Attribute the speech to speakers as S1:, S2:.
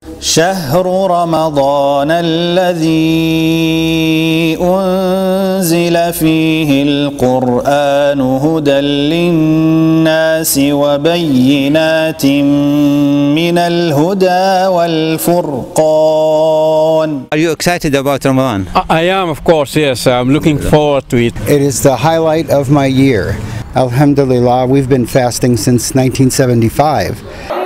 S1: شهر رمضان الذي أنزل فيه القرآن هدى للناس وبينات من الهدى والفرقان.
S2: Are you excited about Ramadan?
S3: I am, of course, yes. I'm looking forward to it.
S4: It is the highlight of my year. Alhamdulillah, we've been fasting since 1975.